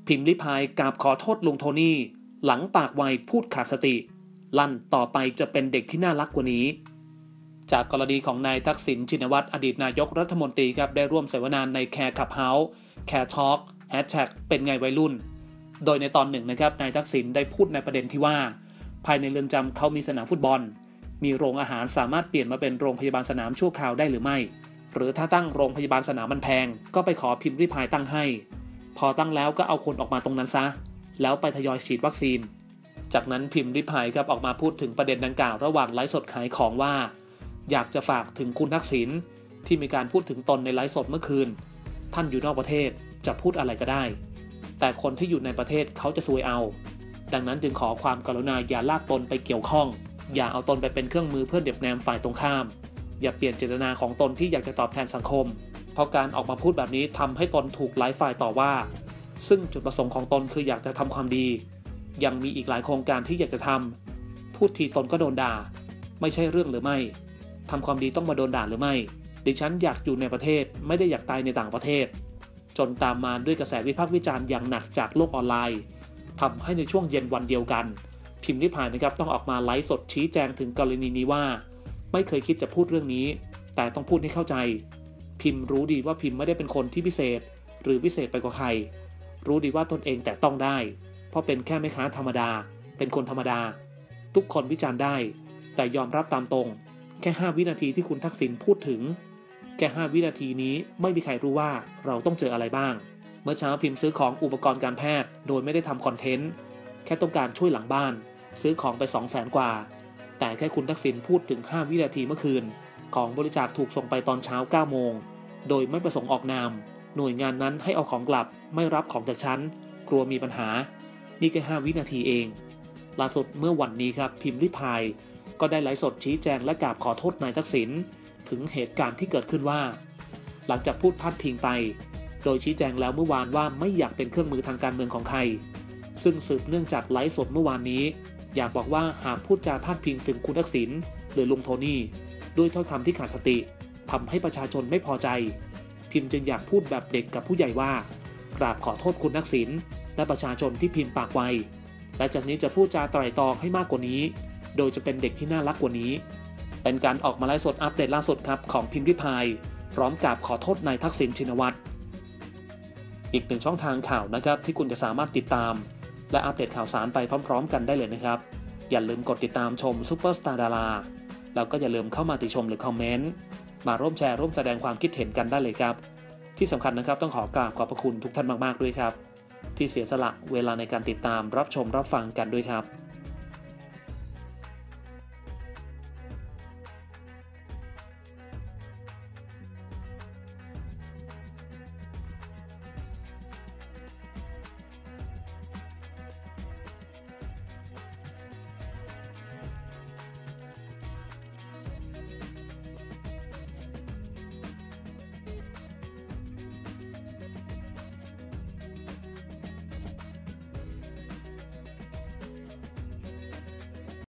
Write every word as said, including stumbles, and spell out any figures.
พิมพ์ริพายกราบขอโทษลุงโทนี่หลังปากไวพูดขาดสติลั่นต่อไปจะเป็นเด็กที่น่ารักกว่านี้จากกรณีของนายทักษิณชินวัตรอดีตนายกรัฐมนตรีครับได้ร่วมเสวนาในแคร์คับเฮาส์แคร์ทอล์กแฮชแท็กเป็นไงวัยรุ่นโดยในตอนหนึ่งนะครับนายทักษิณได้พูดในประเด็นที่ว่าภายในเรือนจำเขามีสนามฟุตบอลมีโรงอาหารสามารถเปลี่ยนมาเป็นโรงพยาบาลสนามชั่วคราวได้หรือไม่หรือถ้าตั้งโรงพยาบาลสนามมันแพงก็ไปขอพิมพ์ริพายตั้งให้พอตั้งแล้วก็เอาคนออกมาตรงนั้นซะแล้วไปทยอยฉีดวัคซีนจากนั้นพิมพ์ริพายครับออกมาพูดถึงประเด็นดังกล่าวระหว่างไลฟ์สดขายของว่าอยากจะฝากถึงคุณทักษิณที่มีการพูดถึงตนในไลฟ์สดเมื่อคืนท่านอยู่นอกประเทศจะพูดอะไรก็ได้แต่คนที่อยู่ในประเทศเขาจะซวยเอาดังนั้นจึงขอความกรุณาอย่าลากตนไปเกี่ยวข้องอย่าเอาตนไปเป็นเครื่องมือเพื่อเด็บแนมฝ่ายตรงข้ามอย่าเปลี่ยนเจตนาของตนที่อยากจะตอบแทนสังคมเพราะการออกมาพูดแบบนี้ทำให้ตนถูกหลายฝ่ายต่อว่าซึ่งจุดประสงค์ของตนคืออยากจะทำความดียังมีอีกหลายโครงการที่อยากจะทำพูดทีตนก็โดนด่าไม่ใช่เรื่องหรือไม่ทำความดีต้องมาโดนด่าหรือไม่ดิฉันอยากอยู่ในประเทศไม่ได้อยากตายในต่างประเทศจนตามมาด้วยกระแสวิพากษ์วิจารณ์อย่างหนักจากโลกออนไลน์ทำให้ในช่วงเย็นวันเดียวกันพิมพ์ริพายนะครับต้องออกมาไลฟ์สดชี้แจงถึงกรณีนี้ว่าไม่เคยคิดจะพูดเรื่องนี้แต่ต้องพูดให้เข้าใจพิมพ์รู้ดีว่าพิมพ์ไม่ได้เป็นคนที่พิเศษหรือพิเศษไปกว่าใครรู้ดีว่าตนเองแต่ต้องได้เพราะเป็นแค่แม่ค้าธรรมดาเป็นคนธรรมดาทุกคนวิจารณ์ได้แต่ยอมรับตามตรงแค่ห้าวินาทีที่คุณทักษิณพูดถึงแค่ห้าวินาทีนี้ไม่มีใครรู้ว่าเราต้องเจออะไรบ้างเมื่อเช้าพิมพ์ซื้อของอุปกรณ์การแพทย์โดยไม่ได้ทำคอนเทนต์แค่ต้องการช่วยหลังบ้านซื้อของไป สองแสน กว่าแต่แค่คุณทักษิณพูดถึงห้าวินาทีเมื่อคืนของบริจาคถูกส่งไปตอนเช้า เก้าโมงโดยไม่ประสงค์ออกนามหน่วยงานนั้นให้เอาของกลับไม่รับของจากฉันกลัวมีปัญหานี่แค่ห้าวินาทีเองล่าสุดเมื่อวันนี้ครับพิมพ์ริพายก็ได้ไลฟ์สดชี้แจงและกราบขอโทษนายทักษิณถึงเหตุการณ์ที่เกิดขึ้นว่าหลังจากพูดพาดพิงไปโดยชี้แจงแล้วเมื่อวานว่าไม่อยากเป็นเครื่องมือทางการเมืองของใครซึ่งสืบเนื่องจากไลฟ์สดเมื่อวานนี้อยากบอกว่าหากพูดจาพาดพิงถึงคุณทักษิณหรือลุงโทนี่ด้วยถ้อยคำที่ขาดสติทำให้ประชาชนไม่พอใจพิมพ์จึงอยากพูดแบบเด็กกับผู้ใหญ่ว่ากราบขอโทษคุณทักษิณและประชาชนที่พิมพ์ปากไวและจากนี้จะพูดจาไตร่ตรองให้มากกว่านี้โดยจะเป็นเด็กที่น่ารักกว่านี้เป็นการออกมาไลฟ์สดอัปเดตล่าสุดครับของพิมพ์ริพายพร้อมกับขอโทษนายทักษิณชินวัตรอีกหนึ่งช่องทางข่าวนะครับที่คุณจะสามารถติดตามและอัปเดตข่าวสารไปพร้อมๆกันได้เลยนะครับอย่าลืมกดติดตามชมซุปเปอร์สตาร์ดาราแล้วก็อย่าลืมเข้ามาติชมหรือคอมเมนต์มาร่วมแชร์ร่วมแสดงความคิดเห็นกันได้เลยครับที่สำคัญนะครับต้องขอกราบขอบพระคุณทุกท่านมากๆด้วยครับที่เสียสละเวลาในการติดตามรับชมรับฟังกันด้วยครับ